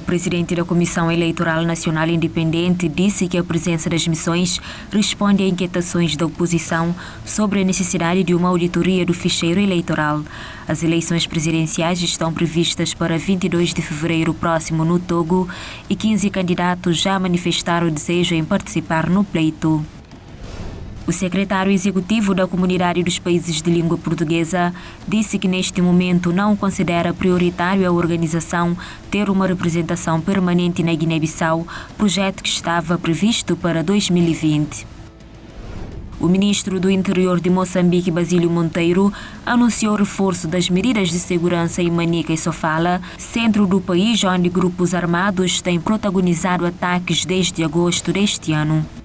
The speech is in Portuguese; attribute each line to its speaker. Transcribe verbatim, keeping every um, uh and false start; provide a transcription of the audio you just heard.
Speaker 1: presidente da Comissão Eleitoral Nacional Independente disse que a presença das missões responde a inquietações da oposição sobre a necessidade de uma auditoria do ficheiro eleitoral. As eleições presidenciais estão previstas para vinte e dois de fevereiro próximo no Togo e quinze candidatos já manifestaram o desejo em participar no pleito. O secretário executivo da Comunidade dos Países de Língua Portuguesa disse que neste momento não considera prioritário a organização ter uma representação permanente na Guiné-Bissau, projeto que estava previsto para dois mil e vinte. O ministro do Interior de Moçambique, Basílio Monteiro, anunciou o reforço das medidas de segurança em Manica e Sofala, centro do país onde grupos armados têm protagonizado ataques desde agosto deste ano.